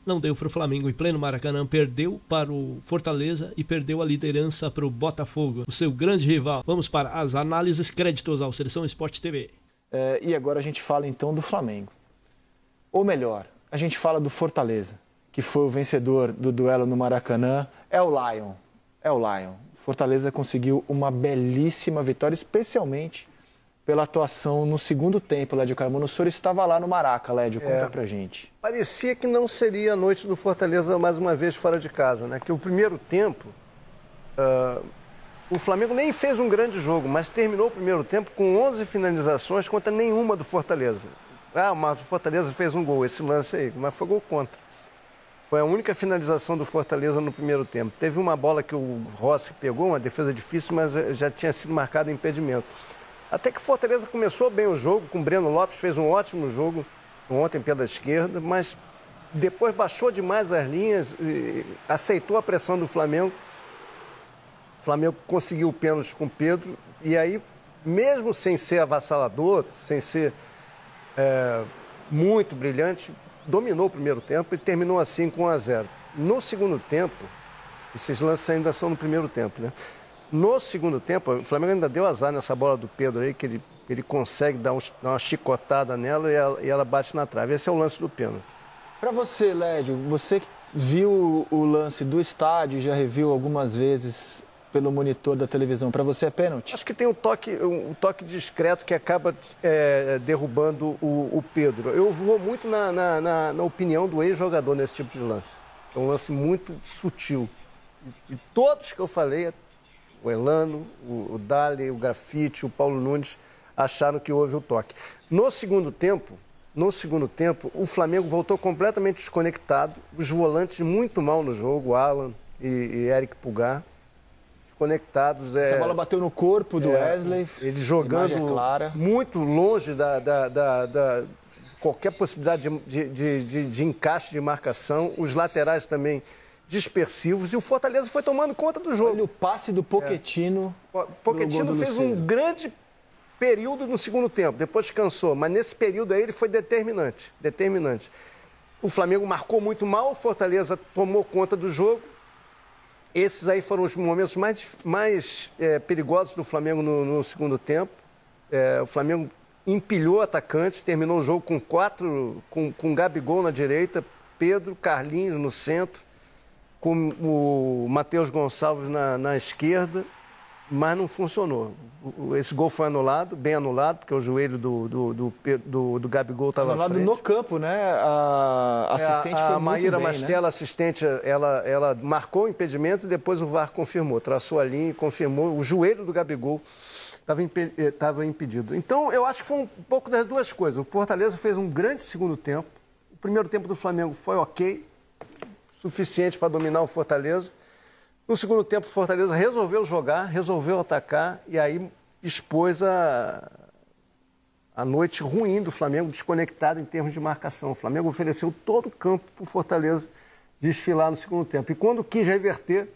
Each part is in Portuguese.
não deu para o Flamengo em pleno Maracanã, perdeu para o Fortaleza e perdeu a liderança para o Botafogo, o seu grande rival. Vamos para as análises, créditos ao Seleção Esporte TV. E agora a gente fala então do Flamengo. Ou melhor, a gente fala do Fortaleza, que foi o vencedor do duelo no Maracanã. É o Lion. Fortaleza conseguiu uma belíssima vitória, especialmente pela atuação no segundo tempo, Lédio Carmona. O senhor estava lá no Maraca, Lédio, conta pra gente. Parecia que não seria a noite do Fortaleza mais uma vez fora de casa, né? Que o primeiro tempo, o Flamengo nem fez um grande jogo, mas terminou o primeiro tempo com 11 finalizações contra nenhuma do Fortaleza. Mas o Fortaleza fez um gol, esse lance aí, mas foi gol contra. Foi a única finalização do Fortaleza no primeiro tempo. Teve uma bola que o Rossi pegou, uma defesa difícil, mas já tinha sido marcado impedimento. Até que o Fortaleza começou bem o jogo, com o Breno Lopes, fez um ótimo jogo ontem pela esquerda, mas depois baixou demais as linhas, e aceitou a pressão do Flamengo. O Flamengo conseguiu o pênalti com o Pedro, e aí, mesmo sem ser avassalador, sem ser muito brilhante, dominou o primeiro tempo e terminou assim com 1-0. No segundo tempo, esses lances ainda são no primeiro tempo, né? No segundo tempo, o Flamengo ainda deu azar nessa bola do Pedro aí, que ele consegue dar uma chicotada nela e ela bate na trave. Esse é o lance do pênalti. Para você, Lédio, você que viu o lance do estádio e já reviu algumas vezes pelo monitor da televisão, para você é pênalti? Acho que tem um toque discreto que acaba derrubando o Pedro. Eu vou muito na opinião do ex-jogador nesse tipo de lance. É um lance muito sutil. E todos que eu falei, o Elano, o Dali, o Grafite, o Paulo Nunes, acharam que houve o toque. No segundo tempo, o Flamengo voltou completamente desconectado. Os volantes muito mal no jogo, Alan e Eric Pulgar, desconectados. Essa bola bateu no corpo do Wesley. Ele jogando muito longe de qualquer possibilidade de encaixe de marcação. Os laterais também dispersivos, e o Fortaleza foi tomando conta do jogo. Olha o passe do Pochettino. Pochettino fez um grande período no segundo tempo, depois descansou, mas nesse período aí ele foi determinante. O Flamengo marcou muito mal, o Fortaleza tomou conta do jogo. Esses aí foram os momentos mais perigosos do Flamengo no segundo tempo. O Flamengo empilhou atacantes, terminou o jogo com Gabigol na direita, Pedro, Carlinhos no centro, com o Matheus Gonçalves na esquerda, mas não funcionou. Esse gol foi anulado, bem anulado, porque o joelho do Gabigol estava à frente. Anulado no campo, né? A assistente foi muito bem, a Maíra Mastella, né? assistente, ela marcou o impedimento e depois o VAR confirmou, traçou a linha e confirmou. O joelho do Gabigol estava impedido. Então, eu acho que foi um pouco das duas coisas. O Fortaleza fez um grande segundo tempo. O primeiro tempo do Flamengo foi ok, suficiente para dominar o Fortaleza. No segundo tempo, o Fortaleza resolveu jogar, resolveu atacar e aí expôs a noite ruim do Flamengo, desconectado em termos de marcação. O Flamengo ofereceu todo o campo para o Fortaleza desfilar no segundo tempo. E quando quis reverter,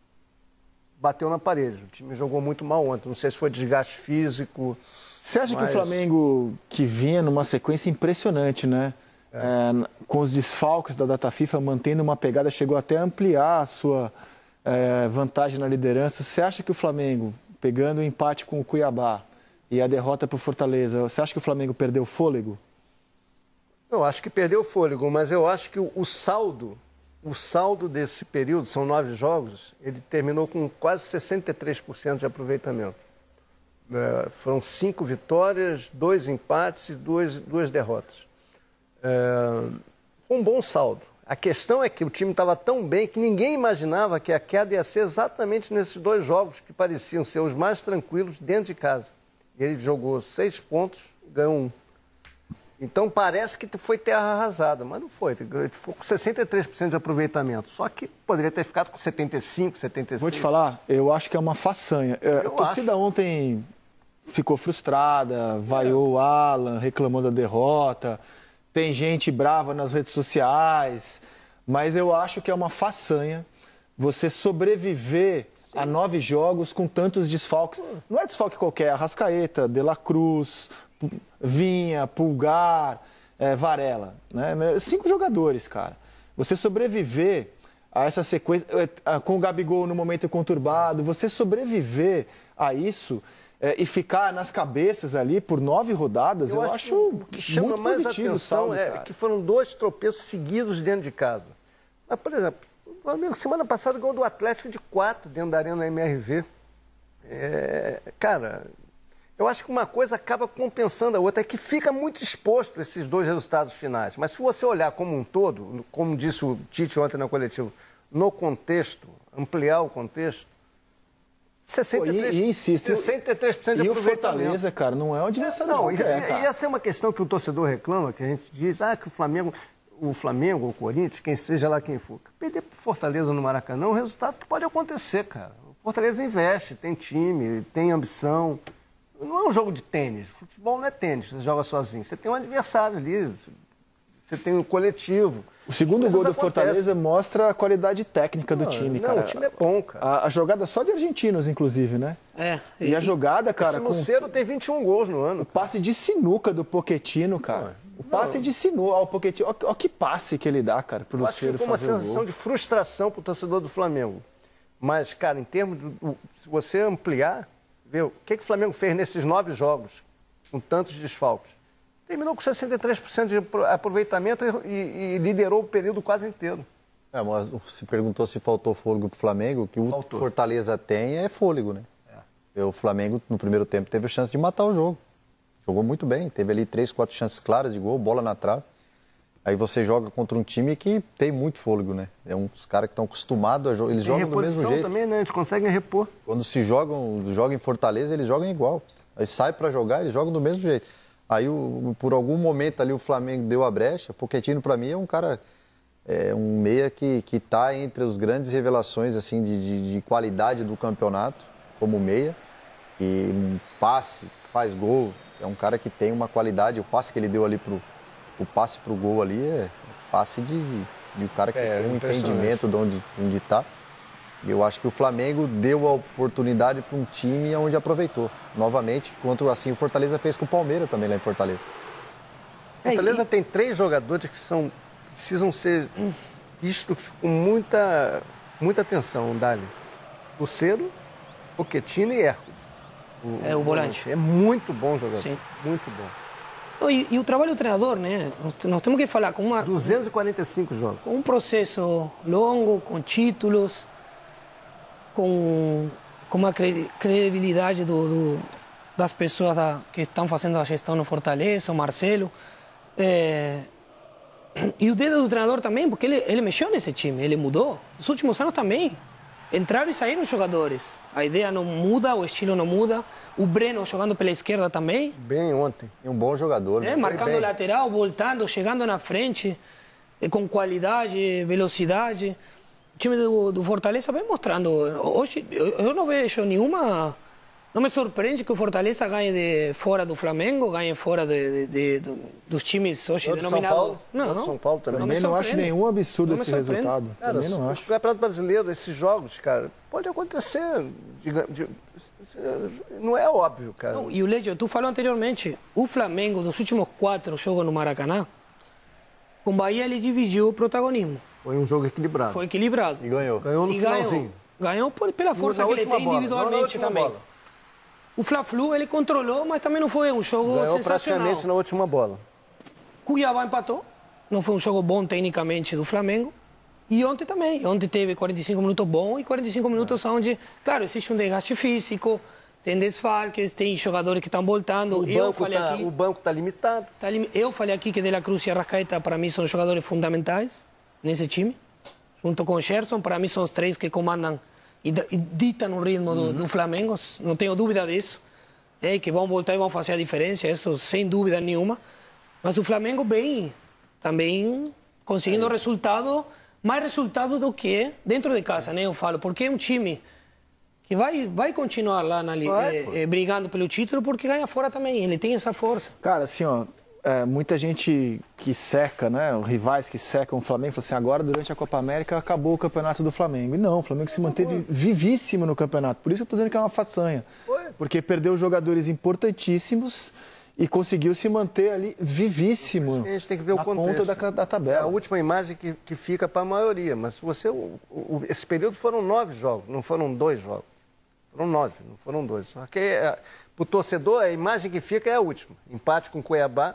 bateu na parede. O time jogou muito mal ontem. Não sei se foi desgaste físico. Você acha que o Flamengo, que vinha numa sequência impressionante, né? Com os desfalques da data FIFA, mantendo uma pegada, chegou até a ampliar a sua vantagem na liderança. Você acha que o Flamengo, pegando o empate com o Cuiabá e a derrota para o Fortaleza, você acha que o Flamengo perdeu o fôlego? Eu acho que perdeu o fôlego, mas eu acho que o saldo desse período, são 9 jogos, ele terminou com quase 63% de aproveitamento. Foram 5 vitórias, 2 empates e 2 derrotas. Foi um bom saldo. A questão é que o time estava tão bem que ninguém imaginava que a queda ia ser exatamente nesses 2 jogos que pareciam ser os mais tranquilos dentro de casa. Ele jogou 6 pontos, ganhou 1. Então parece que foi terra arrasada, mas não foi. Ele ficou com 63% de aproveitamento. Só que poderia ter ficado com 75%, 76%. Vou te falar, eu acho que é uma façanha. A torcida ontem ficou frustrada, vaiou o Alan, reclamou da derrota. Tem gente brava nas redes sociais, mas eu acho que é uma façanha você sobreviver a 9 jogos com tantos desfalques. Não é desfalque qualquer, Arrascaeta, De La Cruz, Vinha, Pulgar, Varela. Né? 5 jogadores, cara. você sobreviver a essa sequência, com o Gabigol no momento conturbado, você sobreviver a isso e ficar nas cabeças ali por 9 rodadas, eu acho o que chama muito mais positivo, atenção que foram 2 tropeços seguidos dentro de casa. Mas, por exemplo, o Flamengo semana passada ganhou do Atlético de 4 dentro da Arena MRV. Cara, eu acho que uma coisa acaba compensando a outra, é que fica muito exposto esses 2 resultados finais. Mas se você olhar como um todo, como disse o Tite ontem na coletiva, no contexto, ampliar o contexto, 63%, e insisto, 63% de e o aproveitamento. Fortaleza, cara, não é um adversário qualquer, cara. E essa é uma questão que o torcedor reclama, que a gente diz, que o Flamengo, o Corinthians, quem seja lá quem for, perder pro Fortaleza no Maracanã é um resultado que pode acontecer, cara. O Fortaleza investe, tem time, tem ambição. Não é um jogo de tênis. Futebol não é tênis, você joga sozinho. Você tem um adversário ali, você tem um coletivo. O segundo gol do Fortaleza mostra a qualidade técnica do time, cara. O time é bom, cara. A jogada só de argentinos, inclusive, né? E a jogada, cara... Esse Lucero tem 21 gols no ano. O passe de sinuca do Pochettino, cara. O passe de sinuca ao Pochettino. Olha que passe que ele dá, cara, pro Lucero fazer o gol. Acho que ficou uma sensação de frustração pro torcedor do Flamengo. Mas, cara, em termos de... Se você ampliar, ver o que o Flamengo fez nesses 9 jogos, com tantos desfalques. Terminou com 63% de aproveitamento e liderou o período quase inteiro. Mas se perguntou se faltou fôlego para o Flamengo, o que o Fortaleza tem é fôlego, né? O Flamengo, no primeiro tempo, teve a chance de matar o jogo. Jogou muito bem, teve ali 3, 4 chances claras de gol, bola na trave. Aí você joga contra um time que tem muito fôlego, né? É uns caras que estão acostumados a jogar, eles jogam do mesmo jeito. Também, né? Eles conseguem repor. Quando se jogam em Fortaleza, eles jogam igual. Aí sai para jogar, eles jogam do mesmo jeito. Aí, por algum momento ali, o Flamengo deu a brecha. Pochettino, para mim, é um cara, um meia que está entre as grandes revelações assim, de qualidade do campeonato, como meia. E um passe, faz gol. É um cara que tem uma qualidade. O passe que ele deu ali, o passe para o gol ali, é passe de um cara que tem um entendimento de onde está. Eu acho que o Flamengo deu a oportunidade para um time onde aproveitou. Novamente, quanto assim o Fortaleza fez com o Palmeiras também lá em Fortaleza. Fortaleza tem 3 jogadores que precisam ser vistos com muita atenção, Dali. Lucero, Pochettino e Hércules. O volante. É muito bom jogador. Sim. Muito bom. E o trabalho do treinador, né? Nós temos que falar com 245 jogos. Com um processo longo, com títulos, com uma credibilidade das pessoas que estão fazendo a gestão no Fortaleza, o Marcelo. E o dedo do treinador também, porque ele mexeu nesse time, ele mudou. Nos últimos anos também. Entraram e saíram jogadores. A ideia não muda, o estilo não muda. O Breno jogando pela esquerda também. Bem ontem. E um bom jogador. Né? Marcando lateral, voltando, chegando na frente, com qualidade, velocidade. O time do Fortaleza vem mostrando. Hoje eu não vejo nenhuma... Não me surpreende que o Fortaleza ganhe fora do Flamengo, ganhe fora dos times hoje denominados. Não, São Paulo também. Também não acho nenhum absurdo esse resultado. Cara, também não acho. O Campeonato Brasileiro, esses jogos, cara, pode acontecer. Não é óbvio, cara. Não, e o Ledio, tu falou anteriormente, o Flamengo, dos últimos 4 jogos no Maracanã, com o Bahia ele dividiu o protagonismo. Foi um jogo equilibrado. Foi equilibrado. E ganhou. Ganhou no finalzinho. Ganhou pela força que ele tem individualmente também. Bola. O Fla-Flu ele controlou, mas também não foi um jogo ganhou sensacional. Praticamente na última bola. Cuiabá empatou. Não foi um jogo bom tecnicamente do Flamengo. E ontem também. Ontem teve 45 minutos bons e 45 minutos onde, claro, existe um desgaste físico, tem desfalques, tem jogadores que estão voltando. O banco está limitado. Eu falei aqui que De La Cruz e Arrascaeta, para mim, são jogadores fundamentais nesse time. Junto com o Gerson, para mim, são os 3 que comandam e ditam o ritmo do Flamengo. Não tenho dúvida disso. Que vão voltar e vão fazer a diferença, isso sem dúvida nenhuma. Mas o Flamengo vem também conseguindo resultado, mais resultado do que dentro de casa, né? Eu falo, porque é um time que vai continuar lá brigando pelo título, porque ganha fora também, ele tem essa força. Cara, assim, ó, muita gente que seca, né? Rivais que secam o Flamengo, fala assim, agora durante a Copa América acabou o campeonato do Flamengo. E não, o Flamengo se manteve vivíssimo no campeonato. Por isso eu tô dizendo que é uma façanha. Porque perdeu jogadores importantíssimos e conseguiu se manter ali vivíssimo a gente tem que ver o na contexto. ponta da É tabela. a última imagem que fica para a maioria, mas se você, esse período foram 9 jogos, não foram 2 jogos. Foram 9, não foram 2. Só que para o torcedor, a imagem que fica é a última. Empate com o Cuiabá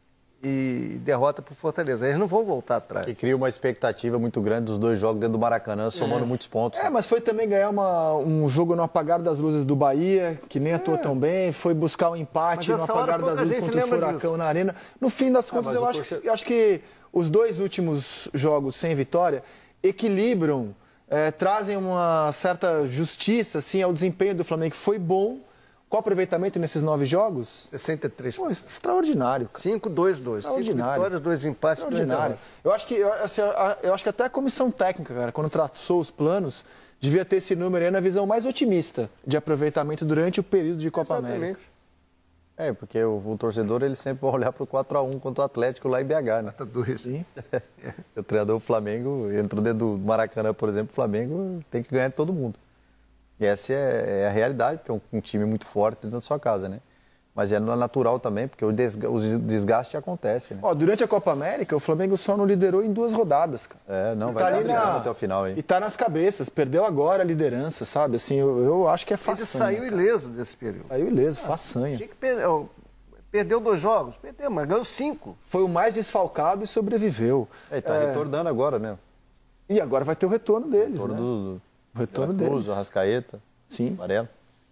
e derrota para o Fortaleza. Eles não vão voltar atrás. Que cria uma expectativa muito grande dos 2 jogos dentro do Maracanã, somando muitos pontos. Mas foi também ganhar um jogo no apagar das luzes do Bahia, que nem atuou tão bem, foi buscar um empate no apagar das luzes contra o Furacão na Arena. No fim das contas, eu acho que os 2 últimos jogos sem vitória equilibram, trazem uma certa justiça assim, ao desempenho do Flamengo, que foi bom. Qual o aproveitamento nesses 9 jogos? 63%. Pô, extraordinário. 5-2-2. 5 vitórias, 2 empates, 2 derrotas. Eu acho que até a comissão técnica, cara, quando traçou os planos, devia ter esse número aí na visão mais otimista de aproveitamento durante o período de Copa América. Porque o torcedor ele sempre vai olhar para o 4-1 contra o Atlético lá em BH, né? Sim. O treinador do Flamengo entrou dentro do Maracanã, por exemplo, o Flamengo tem que ganhar de todo mundo. E essa é a realidade, porque é um time muito forte dentro da sua casa, né? Mas é natural também, porque o desgaste acontece, né? Durante a Copa América, o Flamengo só não liderou em 2 rodadas, cara. Vai brigar até o final, hein? E tá nas cabeças, perdeu agora a liderança, sabe? Assim, eu acho que é façanha. Ele saiu ileso desse período. Saiu ileso, façanha. Tinha que perdeu 2 jogos, perdeu, mas ganhou 5. Foi o mais desfalcado e sobreviveu. Tá retornando agora, né? E agora vai ter o retorno deles, né? O retorno deles. O Arrascaeta. Sim. Varela.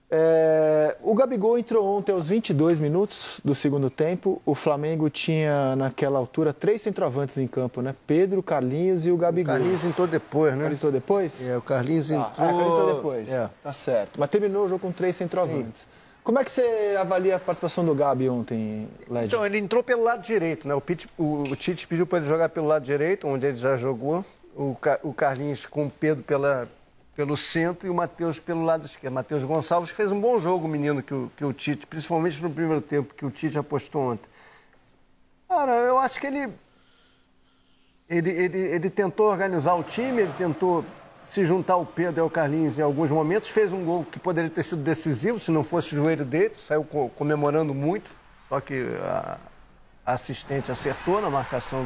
O Gabigol entrou ontem aos 22 minutos do segundo tempo. O Flamengo tinha, naquela altura, 3 centroavantes em campo, né? Pedro, Carlinhos e o Gabigol. O Carlinhos entrou depois, né? Entrou depois? O Carlinhos entrou... Carlinhos entrou depois. Tá certo. Mas terminou o jogo com 3 centroavantes. Sim. Como é que você avalia a participação do Gabi ontem, Led? Então, ele entrou pelo lado direito, né? O Tite pediu para ele jogar pelo lado direito, onde ele já jogou. O Carlinhos com o Pedro pelo centro e o Matheus pelo lado esquerdo. Matheus Gonçalves, que fez um bom jogo, o menino, que o Tite, principalmente no primeiro tempo, que o Tite apostou ontem. Cara, eu acho que ele tentou organizar o time, ele tentou se juntar ao Pedro e ao Carlinhos em alguns momentos, fez um gol que poderia ter sido decisivo, se não fosse o joelho dele, saiu comemorando muito, só que a assistente acertou na marcação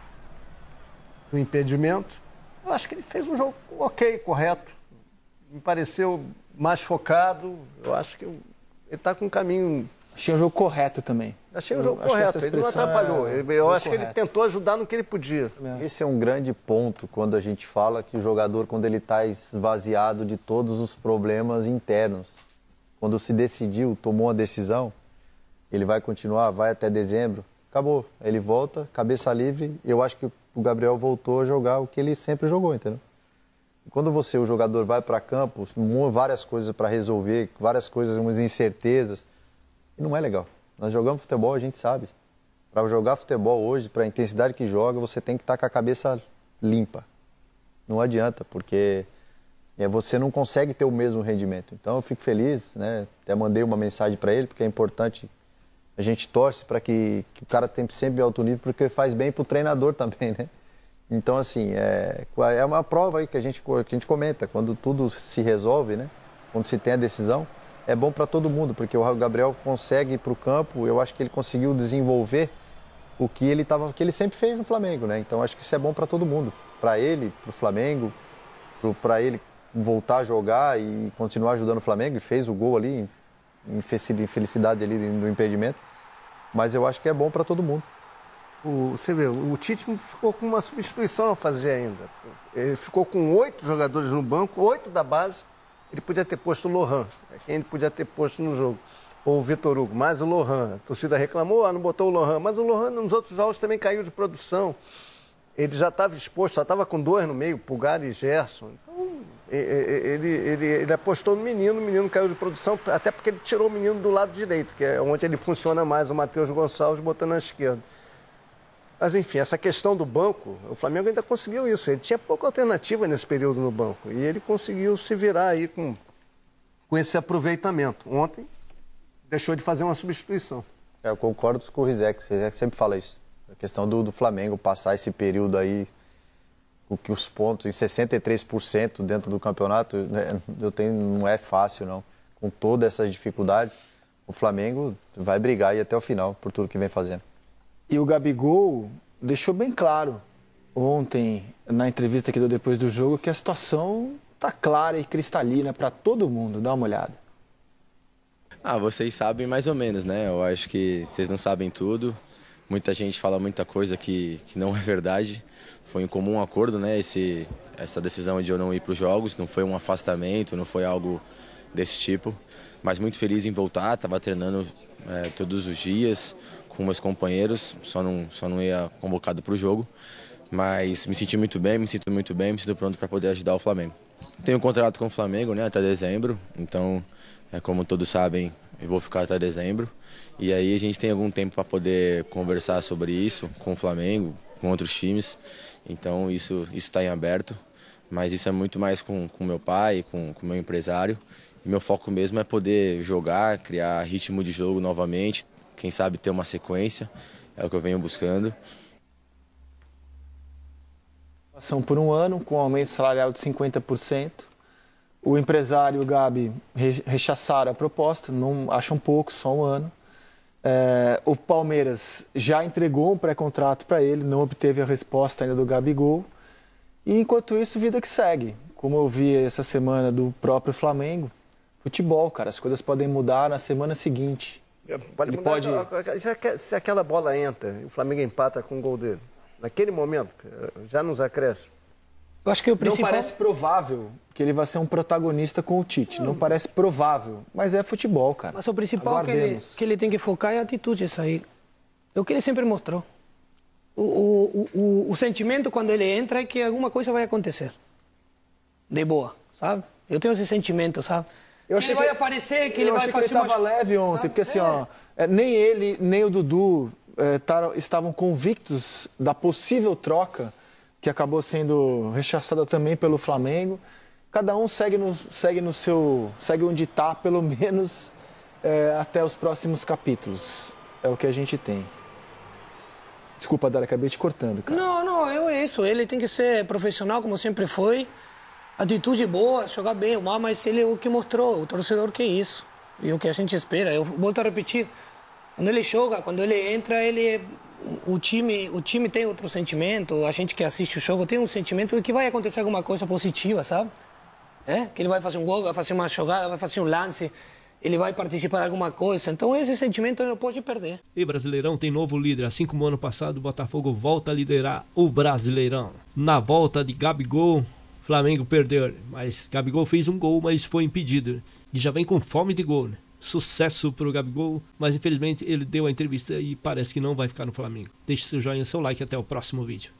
do impedimento. Eu acho que ele fez um jogo ok, correto. Me pareceu mais focado. Eu acho que ele está com um caminho... Achei um jogo correto também. Achei um jogo correto, ele não atrapalhou. Eu acho que ele tentou ajudar no que ele podia. Esse é um grande ponto quando a gente fala que o jogador, quando ele está esvaziado de todos os problemas internos, quando se decidiu, tomou uma decisão, ele vai continuar, vai até dezembro, acabou. Ele volta, cabeça livre. Eu acho que o Gabriel voltou a jogar o que ele sempre jogou, entendeu? Quando o jogador vai para campo, várias coisas para resolver, várias coisas, umas incertezas, e não é legal. Nós jogamos futebol, a gente sabe. Para jogar futebol hoje, para a intensidade que joga, você tem que estar com a cabeça limpa. Não adianta, porque você não consegue ter o mesmo rendimento. Então eu fico feliz, né? Até mandei uma mensagem para ele, porque é importante. A gente torce para que o cara tenha sempre alto nível, porque faz bem para o treinador também, né? Então, assim, é uma prova aí que a gente comenta. Quando tudo se resolve, né? Quando se tem a decisão, é bom para todo mundo, porque o Gabriel consegue ir para o campo. Eu acho que ele conseguiu desenvolver o que ele sempre fez no Flamengo, né? Então, acho que isso é bom para todo mundo. Para ele, para o Flamengo, para ele voltar a jogar e continuar ajudando o Flamengo. E fez o gol ali, em felicidade ali no impedimento. Mas eu acho que é bom para todo mundo. Você vê, o Tite ficou com uma substituição a fazer ainda. Ele ficou com 8 jogadores no banco, 8 da base. Ele podia ter posto o Lohan, quem ele podia ter posto no jogo. Ou o Vitor Hugo, mas o Lohan. A torcida reclamou, não botou o Lohan. Mas o Lohan nos outros jogos também caiu de produção. Ele já estava exposto, só estava com 2 no meio, Pulgar e Gerson. Então, ele apostou no menino, o menino caiu de produção, até porque ele tirou o menino do lado direito, que é onde ele funciona mais, o Matheus Gonçalves botando na esquerda. Mas, enfim, essa questão do banco, o Flamengo ainda conseguiu isso. Ele tinha pouca alternativa nesse período no banco. E ele conseguiu se virar aí com esse aproveitamento. Ontem, deixou de fazer uma substituição. Eu concordo com o Rizek sempre fala isso. A questão do Flamengo passar esse período aí, o que os pontos em 63% dentro do campeonato, né, não é fácil, não. Com todas essas dificuldades. o Flamengo vai brigar aí até o final por tudo que vem fazendo. E o Gabigol deixou bem claro ontem, na entrevista que deu depois do jogo, que a situação está clara e cristalina para todo mundo. Dá uma olhada. Vocês sabem mais ou menos, né? Eu acho que vocês não sabem tudo. Muita gente fala muita coisa que não é verdade. Foi em comum acordo, né? Essa decisão de eu não ir para os jogos. Não foi um afastamento, não foi algo desse tipo. Mas muito feliz em voltar. Estava treinando todos os dias com meus companheiros. Só não ia convocado para o jogo. Mas me senti muito bem, me sinto muito bem, me sinto pronto para poder ajudar o Flamengo. Tenho um contrato com o Flamengo, né, até dezembro, então, como todos sabem, eu vou ficar até dezembro. E aí a gente tem algum tempo para poder conversar sobre isso com o Flamengo, com outros times. Então isso está em aberto, mas isso é muito mais com meu pai, com o meu empresário. E meu foco mesmo é poder jogar, criar ritmo de jogo novamente, quem sabe ter uma sequência, é o que eu venho buscando. Por um ano, com um aumento salarial de 50%. O empresário e o Gabi rechaçaram a proposta, não acham pouco, só um ano. O Palmeiras já entregou um pré-contrato para ele, não obteve a resposta ainda do Gabigol. E enquanto isso, vida que segue. Como eu vi essa semana do próprio Flamengo, futebol, cara, as coisas podem mudar na semana seguinte. Se aquela bola entra e o Flamengo empata com o gol dele, naquele momento, já nos acréscimos. Eu acho que o principal... Não parece provável que ele vai ser um protagonista com o Tite. Não parece provável, mas é futebol, cara. Mas o principal que ele tem que focar é a atitude, isso aí. É o que ele sempre mostrou. O sentimento quando ele entra é que alguma coisa vai acontecer. De boa, sabe? Eu tenho esse sentimento, sabe? Ele vai aparecer, que ele vai fazer uma... Eu achei que ele estava leve ontem, sabe? Porque assim, nem ele, nem o Dudu estavam convictos da possível troca, que acabou sendo rechaçada também pelo Flamengo. Cada um segue onde está, pelo menos até os próximos capítulos. É o que a gente tem. Desculpa, Dara, acabei te cortando, cara. Não, é isso. Ele tem que ser profissional, como sempre foi. Atitude boa, jogar bem ou mal, mas ele é o que mostrou, o torcedor que é isso. E o que a gente espera. Eu volto a repetir. Quando ele joga, quando ele entra, o time tem outro sentimento, a gente que assiste o jogo tem um sentimento de que vai acontecer alguma coisa positiva, sabe? Que ele vai fazer um gol, vai fazer uma jogada, vai fazer um lance, ele vai participar de alguma coisa. Então esse sentimento ele não pode perder. E Brasileirão tem novo líder. Assim como ano passado, o Botafogo volta a liderar o Brasileirão. Na volta de Gabigol, Flamengo perdeu. Mas Gabigol fez um gol, mas foi impedido. E já vem com fome de gol, né? Sucesso pro Gabigol, mas infelizmente ele deu a entrevista e parece que não vai ficar no Flamengo. Deixe seu joinha, seu like, até o próximo vídeo.